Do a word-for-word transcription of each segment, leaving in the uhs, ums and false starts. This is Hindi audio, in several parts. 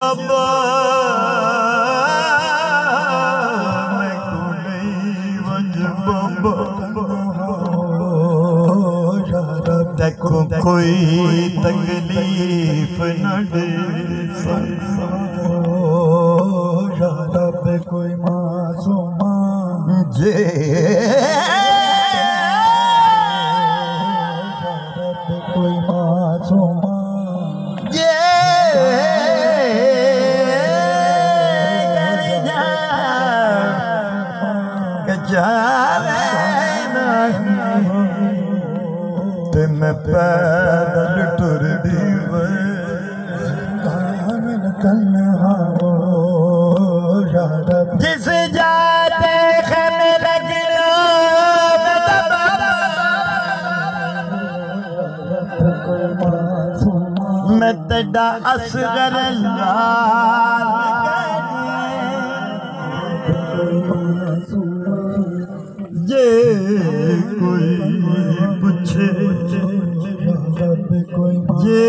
बाबा मैं को नहीं वंज बाबा देखो कोई तकलीफ न दे रब कोई मासूमा जे रब कोई मासूमा जे ते मैं पैदल टुर दी जिस जाते खने लगना मैं तेरा असगर लाल ये कोई पूछे ये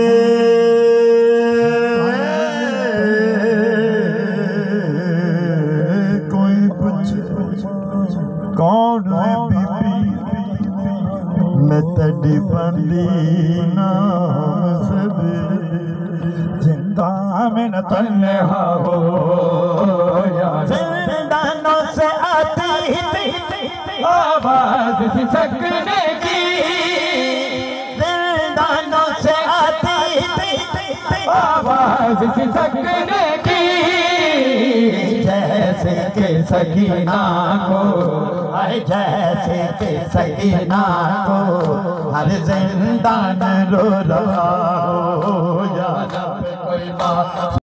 कोई पूछे कौन है बीबी मैं तेरी बंदी नाम से जिंदा में न तन्हा हो जिंदानों से आती आवाज सिसकने की जिंदानों से आती आवाज सिसकने की जैसे के सकीना को जैसे के सकीना को हर जिंदान रो रहा हो या कोई बात